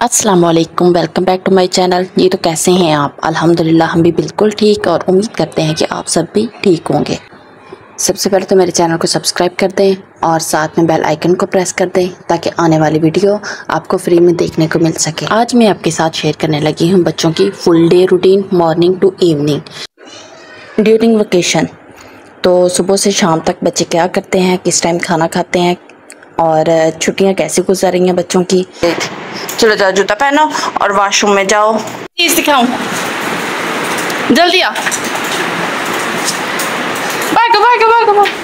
अस्सलाम वालेकुम, welcome back to my channel. ये तो कैसे हैं आप? अल्हम्दुलिल्लाह हम भी बिल्कुल ठीक और उम्मीद करते हैं कि आप सब भी ठीक होंगे। सबसे पहले तो मेरे चैनल को सब्सक्राइब कर दें और साथ में बेल आइकन को प्रेस कर दें ताकि आने वाली वीडियो आपको फ्री में देखने को मिल सके। आज मैं आपके साथ शेयर करने लगी हूँ बच्चों की full day routine morning to evening during vacation. तो सुबह से शाम तक बच्चे क्या करते हैं, किस टाइम खाना खाते हैं और छुट्टियाँ कैसे गुजर रही हैं बच्चों की। चलो जाओ, जूता पहनो और वॉशरूम में जाओ। चीज दिखाऊं, जल्दी आ। भागो भागो भागो भागो।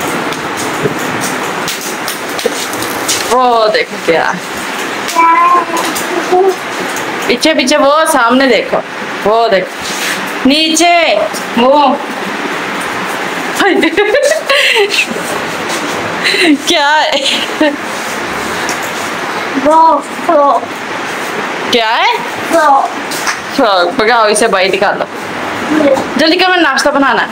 वो देखो क्या पीछे पीछे, वो सामने देखो, वो देखो नीचे वो क्या है? क्या है? फ्रॉक। भगाओ इसे, बाई निकालो जल्दी कर, मैं नाश्ता बनाना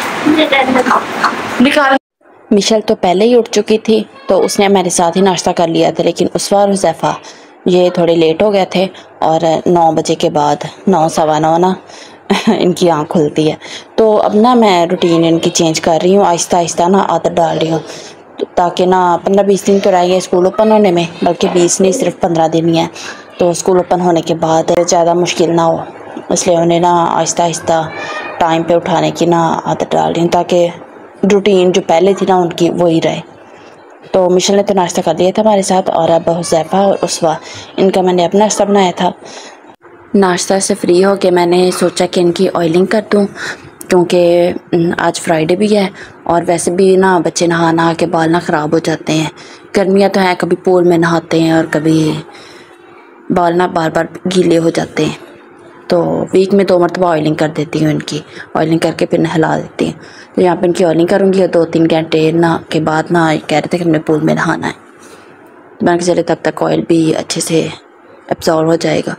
निकाल। मिशेल तो पहले ही उठ चुकी थी तो उसने मेरे साथ ही नाश्ता कर लिया था, लेकिन उस बार हुज़ैफ़ा ये थोड़े लेट हो गए थे और 9 बजे के बाद 9 सवा 9 ना इनकी आँख खुलती है। तो अब ना मैं रूटीन इनकी चेंज कर रही हूँ, आहिस्ता आहिस्ता ना आदत डाल रही हूँ ताकि ना 15-20 दिन तो रह गए स्कूल ओपन होने में, बल्कि 20 नहीं सिर्फ 15 दिन ही है। तो स्कूल ओपन होने के बाद ज़्यादा मुश्किल ना हो, इसलिए उन्हें ना आहिस्ता आहिस्ता टाइम पे उठाने की ना आदत डाल रही हूँ ताकि रूटीन जो पहले थी ना उनकी वही रहे। तो मिशेल ने तो नाश्ता कर दिया था हमारे साथ और अब हुज़ैफ़ा और उसवा इनका मैंने अपना नाश्ता बनाया था। नाश्ता से फ्री हो के मैंने सोचा कि इनकी ऑयलिंग कर दूँ क्योंकि आज फ्राइडे भी है और वैसे भी ना बच्चे नहा नहा के बाल ना ख़राब हो जाते हैं। गर्मियाँ तो हैं, कभी पूल में नहाते हैं और कभी बाल ना बार बार गीले हो जाते हैं। तो वीक में 2 मरतबा ऑयलिंग कर देती हूँ इनकी, ऑयलिंग करके फिर नहला देती हूँ। तो यहाँ पे इनकी ऑयलिंग करूँगी और 2-3 घंटे ना के बाद ना कह रहे थे कि हमने पूल में नहाना है, तो मैंने कहा चले तब तक ऑयल भी अच्छे से एब्जॉर्ब हो जाएगा।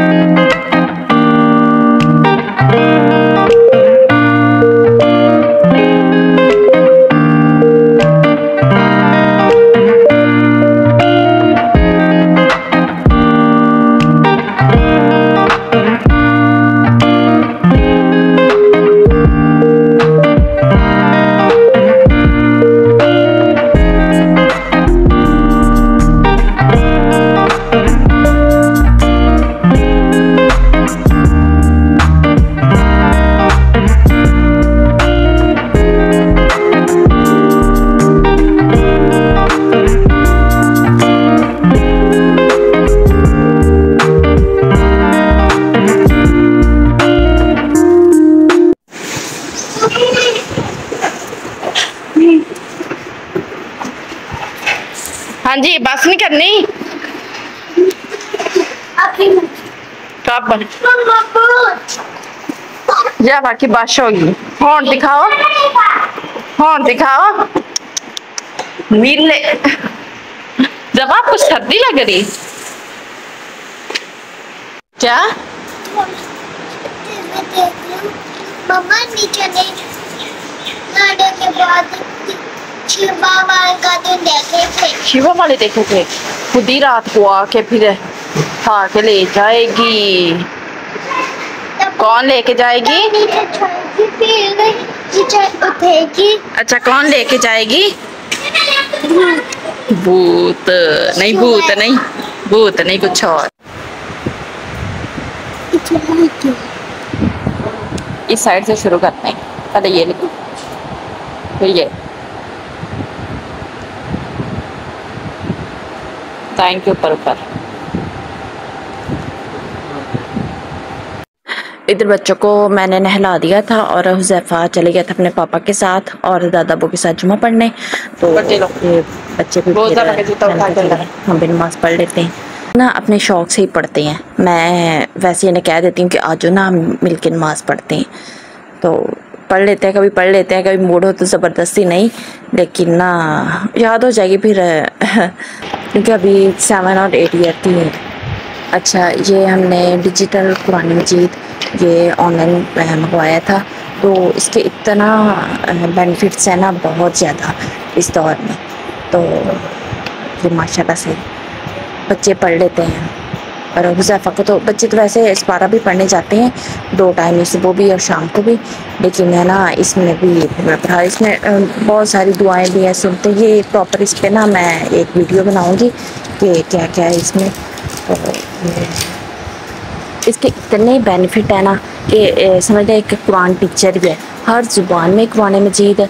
हाँ जी, बस नहीं करनी कब या बाकी बारिश होगी। हॉर्न दिखाओ, हॉर्न दिखाओ। मिले जब आपको सर्दी लग रही क्या? मम्मा नीचे नहीं के बाद शिवा वाले का दिन देखे थे। शिवा वाले देखे थे, खुद ही रात को आके फिर खा के ले जाएगी। कौन लेके जाएगी? उठेगी। अच्छा, कौन लेके जाएगी? भूत नहीं, भूत नहीं, भूत नहीं, कुछ और। इस साइड से शुरू करते हैं, पहले ये लिखो फिर ये। Thank you. ऊपर इधर बच्चों को मैंने नहला दिया था और हुज़ैफ़ा चले गया था अपने पापा के साथ और दादा बो के साथ जुमा पढ़ने। तो बच्चे भी हम भी नमाज़ पढ़ लेते हैं ना, अपने शौक़ से ही पढ़ते हैं। मैं वैसे इन्हें कह देती हूँ कि आज ना हम मिल के नमाज़ पढ़ते हैं, तो पढ़ लेते हैं, कभी पढ़ लेते हैं, कभी मूड हो तो ज़बरदस्ती नहीं, लेकिन ना याद हो जाएगी फिर क्योंकि अभी 7 और 8 ईयर की है। अच्छा, ये हमने डिजिटल कुरान मजीद ये ऑनलाइन मंगवाया था, तो इसके इतना बेनिफिट्स हैं ना, बहुत ज़्यादा इस दौर में। तो ये माशाल्लाह से बच्चे पढ़ लेते हैं और हुज़ैफ़ा को तो बच्चे तो वैसे इस्पारा भी पढ़ने जाते हैं 2 टाइम, सुबह भी और शाम को भी, लेकिन है ना इसमें भी मैं पढ़ा, इसमें बहुत सारी दुआएं भी हैं सुनते। ये प्रॉपर इस पर ना मैं एक वीडियो बनाऊंगी कि क्या क्या है इसमें। इसके इतने बेनिफिट है ना कि समझ लें एक कुरान टीचर भी है, हर ज़ुबान में कुरान मजीद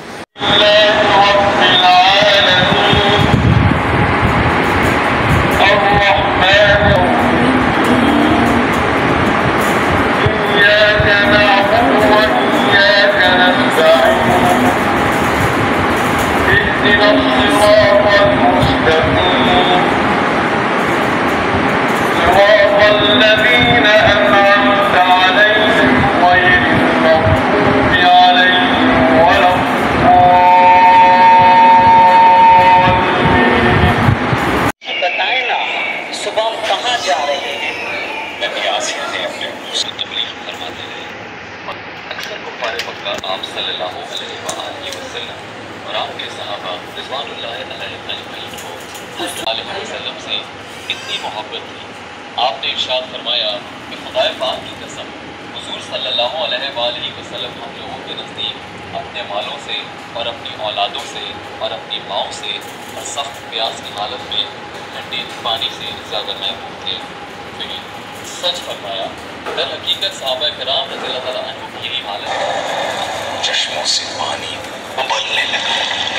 आप सल्लल्लाहु अलैहि वसल्लम और आपके सहाबा रिज़वानुल्लाह अलैहिम को हज़रत वसल्लम से इतनी मोहब्बत थी, आपने इरशाद फरमाया कि खुदाए पाक की कसम, हुज़ूर सल्लल्लाहु अलैहि वसल्लम हम लोगों के नज़दीक अपने मालों से और अपनी औलादों से और अपनी माओं से और सख्त प्यास की हालत में ठंडे पानी से ज़्यादा महबूब थे। फिर सच फरमाया, दर हकीकत सहाबा किराम रज़ियल्लाहु तआला अन्हुम की ही हालत चश्मों से पानी उबलने लगा,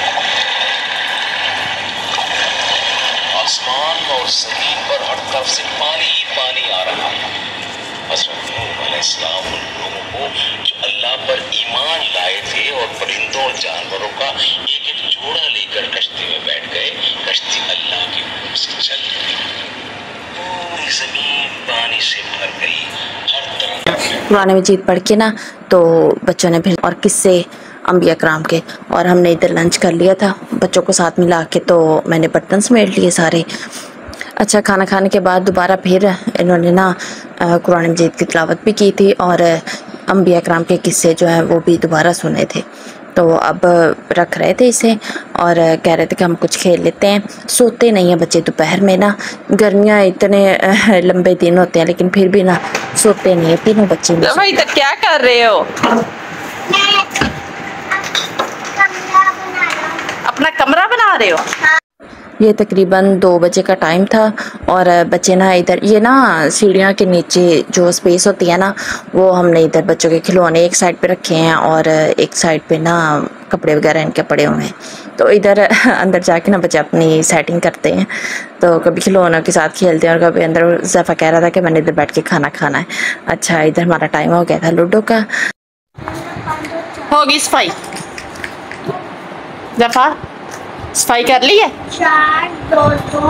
आसमान और ज़मीन पर हर तरफ से पानी ही पानी आ रहा है। हज़रत नूह अलैहिस्सलाम उन लोगों को जो अल्लाह पर ईमान लाए थे और परिंदों और जानवरों का एक एक जोड़ा लेकर कश्ती में बैठ गए। कश्ती अल्लाह के हुक्म से चल रही, पूरी ज़मीन पानी से भर गई, हर तरफ कुरान मजीद पढ़ के ना तो बच्चों ने फिर और किस्से अम्बिया कराम के, और हमने इधर लंच कर लिया था बच्चों को साथ मिला के, तो मैंने बर्तन समेट लिए सारे। अच्छा, खाना खाने के बाद दोबारा फिर इन्होंने ना कुरान मजीद की तिलावत भी की थी और अम्बिया कराम के किस्से जो हैं वो भी दोबारा सुने थे। तो अब रख रहे थे इसे और कह रहे थे कि हम कुछ खेल लेते हैं। सोते नहीं हैं बच्चे दोपहर में ना, गर्मियाँ इतने लंबे दिन होते हैं लेकिन फिर भी ना सोते नहीं है तीनों बच्चे। भाई तो क्या कर रहे हो? अपना कमरा बना रहे हो? ये तकरीबन 2 बजे का टाइम था और बच्चे ना इधर, ये ना सीढ़ियों के नीचे जो स्पेस होती है ना, वो हमने इधर बच्चों के खिलौने एक साइड पे रखे हैं और एक साइड पे ना कपड़े वगैरह इनके पड़े हुए हैं। तो इधर अंदर जाके ना बच्चे अपनी सेटिंग करते हैं, तो कभी खिलौनों के साथ खेलते हैं और कभी अंदर। ज़फ़ा कह रहा था कि मैंने इधर बैठ के खाना खाना है। अच्छा, इधर हमारा टाइम हो गया था लूडो का। होगी सफाई? ज़फ़ा सफाई कर ली है? 4 2 2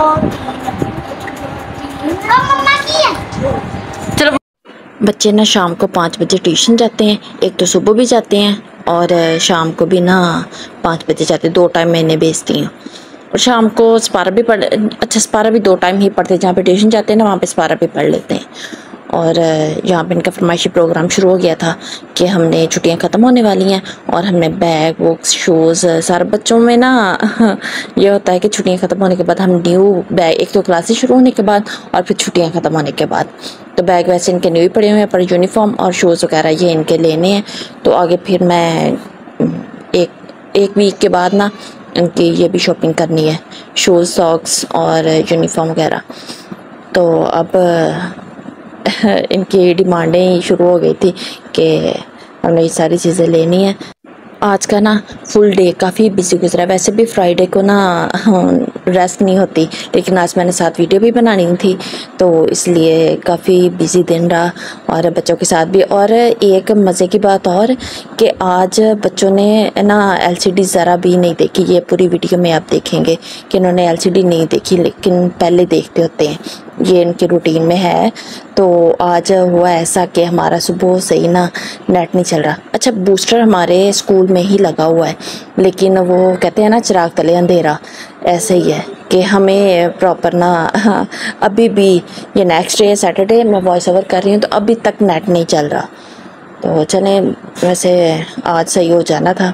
मम्मा की है। चलो, बच्चे ना शाम को 5 बजे ट्यूशन जाते हैं, एक तो सुबह भी जाते हैं और शाम को भी ना 5 बजे जाते हैं। 2 टाइम मैंने भेजती हूँ और शाम को स्पारा भी पढ़, अच्छा स्पारा भी 2 टाइम ही पढ़ते हैं। जहाँ पे ट्यूशन जाते हैं ना वहाँ पे स्पारा भी पढ़ लेते हैं। और यहाँ पे इनका फरमाइशी प्रोग्राम शुरू हो गया था कि हमने छुट्टियाँ ख़त्म होने वाली हैं और हमने बैग बुक्स शूज़ सारे बच्चों में ना ये होता है कि छुट्टियाँ ख़त्म होने के बाद हम न्यू बैग, एक तो क्लासेस शुरू होने के बाद और फिर छुट्टियाँ ख़त्म होने के बाद, तो बैग वैसे इनके न्यू ही पड़े हुए हैं, पर यूनिफॉर्म और शूज़ वगैरह ये इनके लेने हैं। तो आगे फिर मैं एक वीक के बाद ना इनकी ये भी शॉपिंग करनी है, शूज़ सॉक्स और यूनिफॉर्म वगैरह। तो अब इनकी डिमांडें शुरू हो गई थी कि हमने ये सारी चीज़ें लेनी है। आज का ना फुल डे काफ़ी बिजी गुजरा। वैसे भी फ्राइडे को ना रेस्ट नहीं होती, लेकिन आज मैंने साथ वीडियो भी बनानी थी तो इसलिए काफ़ी बिजी दिन रहा और बच्चों के साथ भी। और एक मज़े की बात और कि आज बच्चों ने ना LCD ज़रा भी नहीं देखी। ये पूरी वीडियो में आप देखेंगे कि इन्होंने LCD नहीं देखी, लेकिन पहले देखते होते हैं, ये इनके रूटीन में है। तो आज हुआ ऐसा कि हमारा सुबह से ही ना नेट नहीं चल रहा। अच्छा, बूस्टर हमारे स्कूल में ही लगा हुआ है, लेकिन वो कहते हैं ना चिराग तले अंधेरा, ऐसे ही है कि हमें प्रॉपर ना अभी भी ये नेक्स्ट डे सैटरडे मैं वॉइस ओवर कर रही हूँ तो अभी तक नेट नहीं चल रहा। तो चले, वैसे आज सही हो जाना था।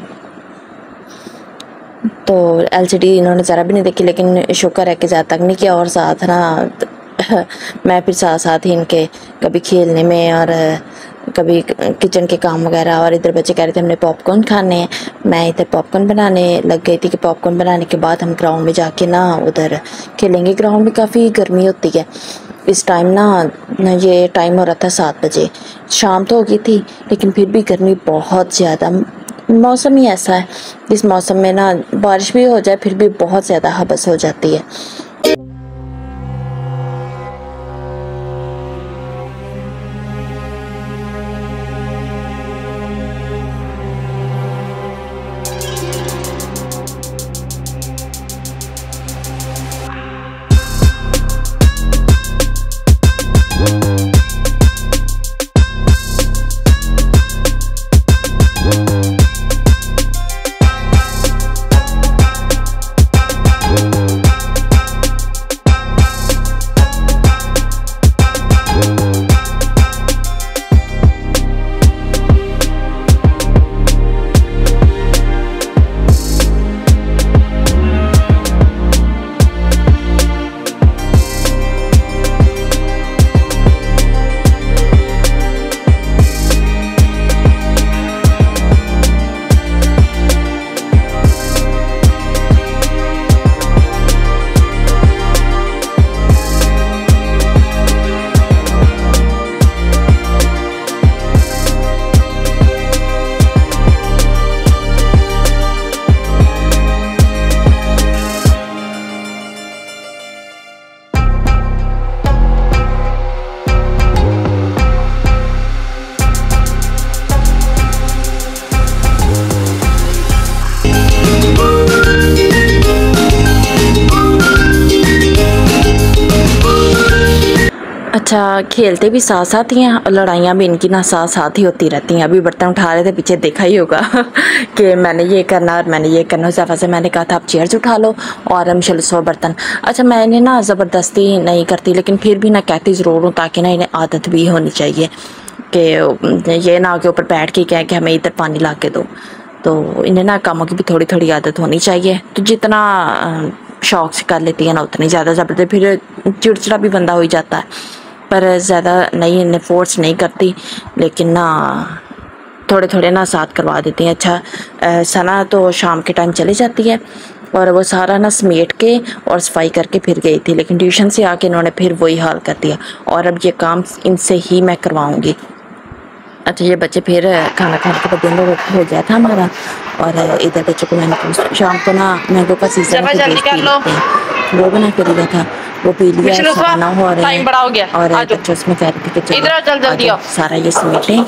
तो LCD इन्होंने ज़रा भी नहीं देखी, लेकिन शुक्र है कि ज़्यादा तक नहीं किया और साथ ना मैं फिर साथ साथ ही इनके कभी खेलने में और कभी किचन के काम वगैरह, और इधर बच्चे कह रहे थे हमने पॉपकॉर्न खाने हैं। मैं इधर पॉपकॉर्न बनाने लग गई थी कि पॉपकॉर्न बनाने के बाद हम ग्राउंड में जाके ना उधर खेलेंगे। ग्राउंड में काफ़ी गर्मी होती है इस टाइम ना, ये टाइम हो रहा था 7 बजे, शाम तो हो गई थी लेकिन फिर भी गर्मी बहुत ज़्यादा। मौसम ही ऐसा है, इस मौसम में ना बारिश भी हो जाए फिर भी बहुत ज़्यादा हबस हो जाती है। अच्छा, खेलते भी साथ साथ ही हैं और लड़ाइयाँ भी इनकी ना साथ साथ ही होती रहती हैं। अभी बर्तन उठा रहे थे, पीछे देखा ही होगा कि मैंने ये करना और मैंने ये करना। ज़फ़ा से मैंने कहा था आप चेयर्स उठा लो और मिशेल सो बर्तन। अच्छा, मैंने ना ज़बरदस्ती नहीं करती लेकिन फिर भी ना कहती ज़रूर हूँ ताकि ना इन्हें आदत भी होनी चाहिए कि ये ना के ऊपर बैठ के कहें कि हमें इधर पानी ला के दो। तो इन्हें ना कामों की भी थोड़ी थोड़ी आदत होनी चाहिए। तो जितना शौक़ से कर लेती है ना उतनी ज़्यादा ज़बरदस्ती फिर चिड़चिड़ा भी बंदा हो ही जाता है। पर ज़्यादा नहीं, इन्हें फोर्स नहीं करती लेकिन ना थोड़े थोड़े ना साथ करवा देती हैं। अच्छा, सना तो शाम के टाइम चली जाती है और वो सारा ना समेट के और सफाई करके फिर गई थी, लेकिन ट्यूशन से आके इन्होंने फिर वही हाल कर दिया और अब ये काम इनसे ही मैं करवाऊँगी। अच्छा, ये बच्चे फिर खाना खाने के बाद दिन हो गया था हमारा और इधर बच्चों को मैंने शाम को ना मैंगो का सीजन वो बना के दिया था, वो पी लिया, खाना हो रहा है और बच्चों उसमें कह रही थी कि जल्दी सारा ये समेटें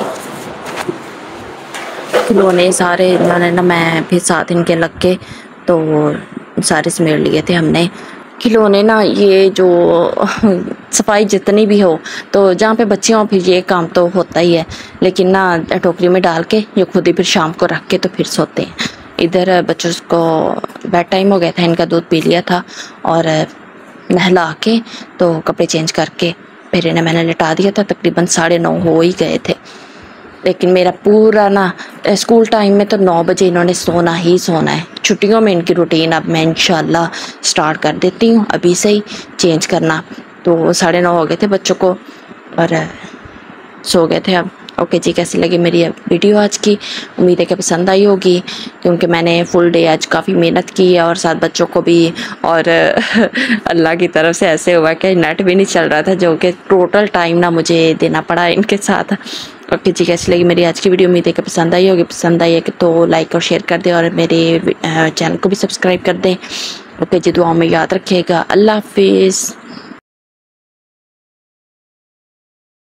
खिलौने सारे इन्होंने ना, मैं फिर साथ इनके लग के तो सारे समेट लिए थे हमने खिलौने ना। ये जो सफाई जितनी भी हो तो जहाँ पे बच्चे हों फिर ये काम तो होता ही है, लेकिन ना टोकरी में डाल के ये खुद ही फिर शाम को रख के तो फिर सोते हैं। इधर बच्चों को बेड टाइम हो गया था, इनका दूध पी लिया था और नहला के तो कपड़े चेंज करके फिर इन्हें मैंने लिटा दिया था। तकरीबन 9:30 हो ही गए थे, लेकिन मेरा पूरा ना स्कूल टाइम में तो 9 बजे इन्होंने सोना ही सोना है। छुट्टियों में इनकी रूटीन अब मैं इंशाल्लाह स्टार्ट कर देती हूँ, अभी से ही चेंज करना। तो 9:30 हो गए थे बच्चों को और सो गए थे अब। ओके जी, कैसी लगी मेरी वीडियो आज की? उम्मीद है कि पसंद आई होगी, क्योंकि मैंने फुल डे आज काफ़ी मेहनत की है और साथ बच्चों को भी, और अल्लाह की तरफ से ऐसे हुआ कि नेट भी नहीं चल रहा था, जो कि टोटल टाइम ना मुझे देना पड़ा इनके साथ। ओके जी, कैसी लगी मेरी आज की वीडियो? उम्मीद है कि पसंद आई होगी। पसंद आई है कि तो लाइक और शेयर कर दें और मेरे चैनल को भी सब्सक्राइब कर दें। ओके जी, दुआओं में याद रखिएगा। अल्लाह हाफिज़।